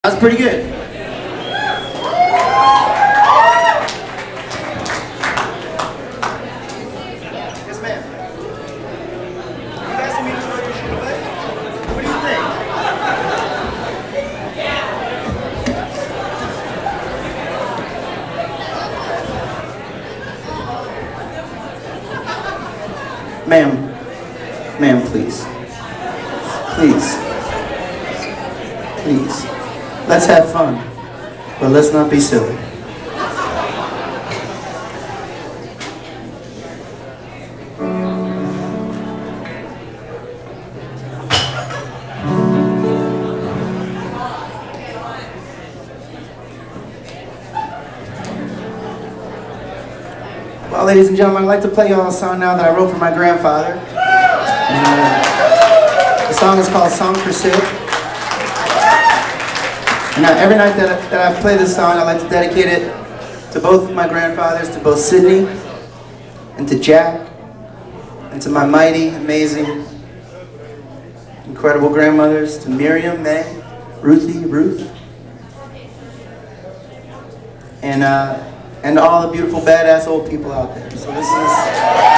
That's pretty good. Yes, ma'am. You guys can meet us later, should we? What do you think? Ma'am, please. Please. Please. Let's have fun, but let's not be silly. Well, ladies and gentlemen, I'd like to play y'all a song now that I wrote for my grandfather. The song is called Song for Sid. And every night that I play this song, I like to dedicate it to both my grandfathers, to both Sydney and to Jack, and to my mighty, amazing, incredible grandmothers, to Miriam, May, Ruth, and all the beautiful, badass old people out there. So this is...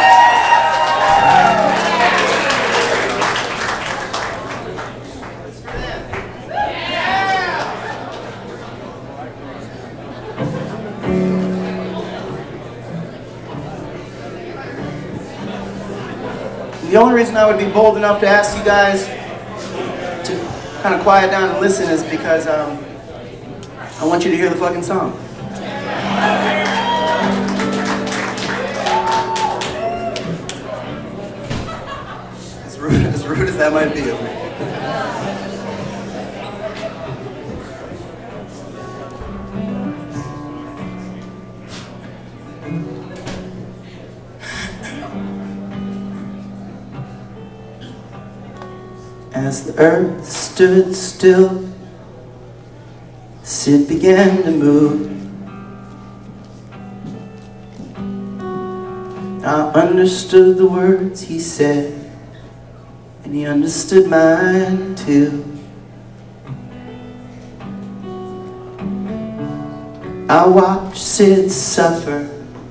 The only reason I would be bold enough to ask you guys to kind of quiet down and listen is because I want you to hear the fucking song. As rude as that might be of me. As the earth stood still, Sid began to move. I understood the words he said, and he understood mine too. I watched Sid suffer.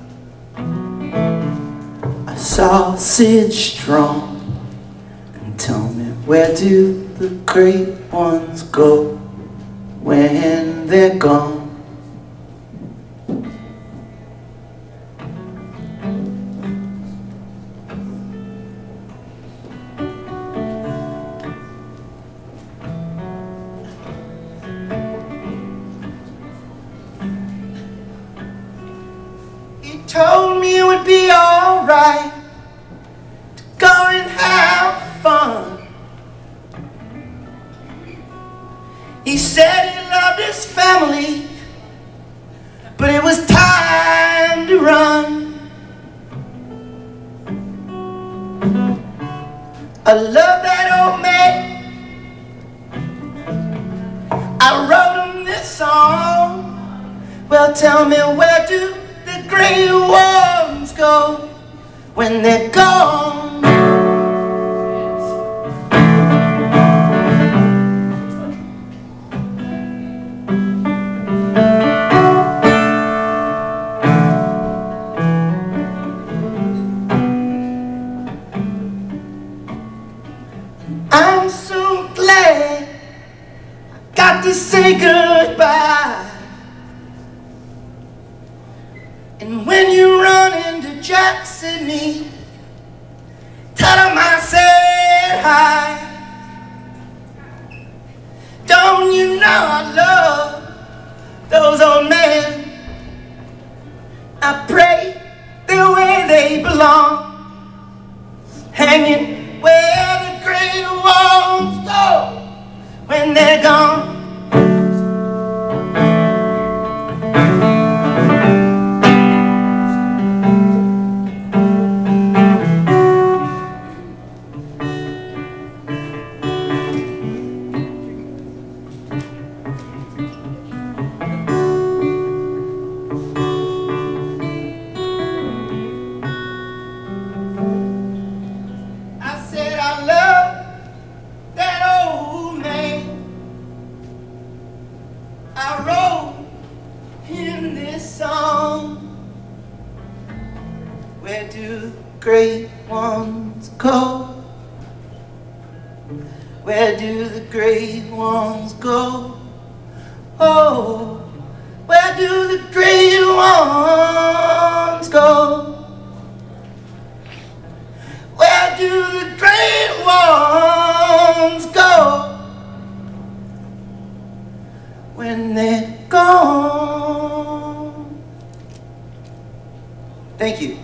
I saw Sid strong. And tell me, where do the great ones go when they're gone? He told me it would be alright to go and have fun. He said he loved his family, but it was time to run. I love that old man. I wrote him this song. Well, tell me, where do the great ones go when they're gone? I'm so glad I got to say goodbye. And when you run into Jack Sydney, tell him I said hi. Don't you know I love those old men? I pray they're where they belong, hanging where the great ones go when they're gone. I said I love that old man. I wrote in this song. Where do the great ones go? Where do the great ones go? Oh, where do the great ones go? Where do the great ones go when they're gone? Thank you.